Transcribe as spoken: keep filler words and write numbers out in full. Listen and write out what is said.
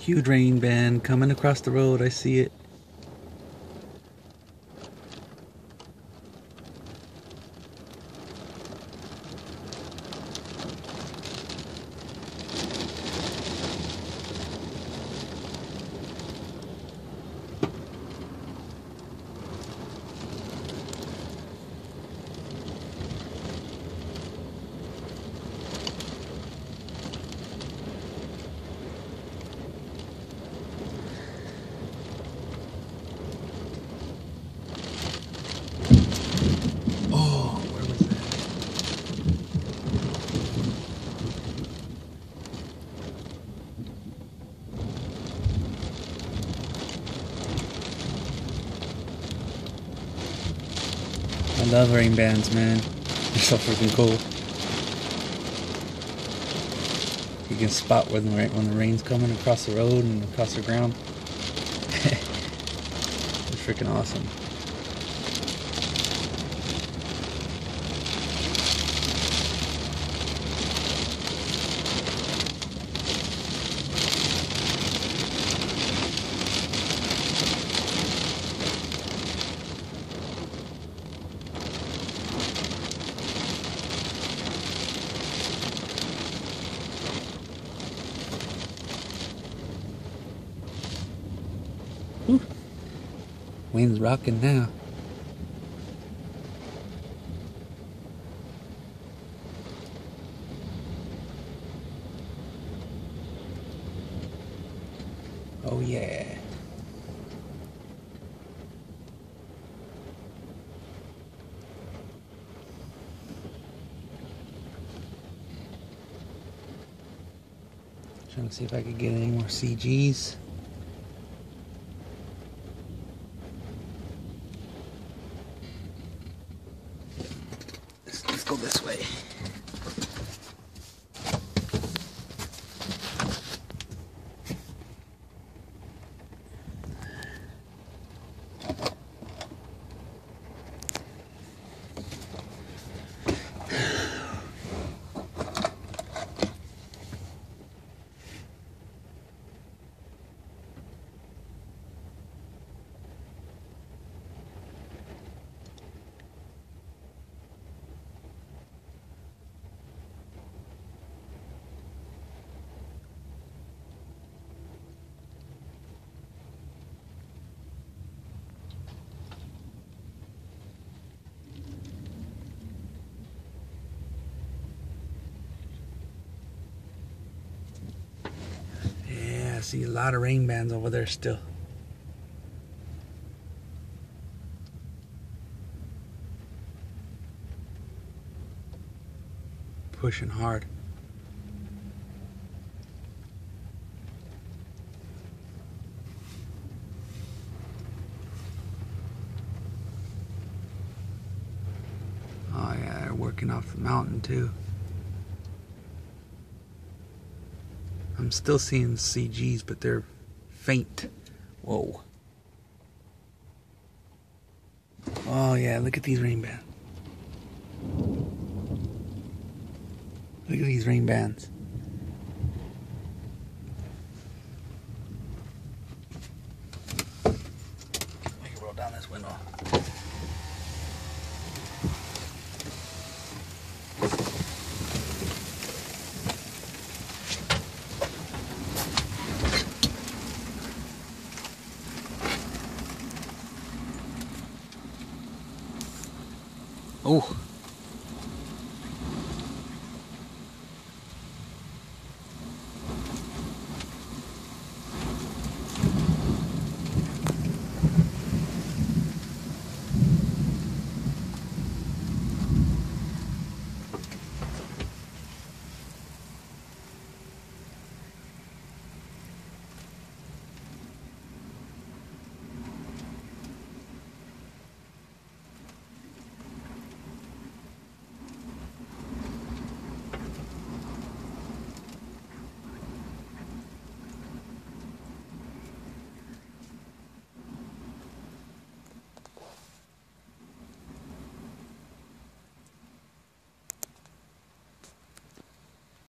Huge rain band coming across the road. I see it. I love rain bands, man. They're so freaking cool. You can spot when the, when the rain's coming across the road and across the ground. It's freaking awesome. Whew. Wind's rocking now. Oh yeah. Trying to see if I could get any more C Gs. Let's, let's go this way. I see a lot of rain bands over there still. Pushing hard. Oh yeah, they're working off the mountain too. I'm still seeing C Gs, but they're faint. Whoa. Oh yeah, look at these rain bands. Look at these rain bands. I can roll down this window. Oh.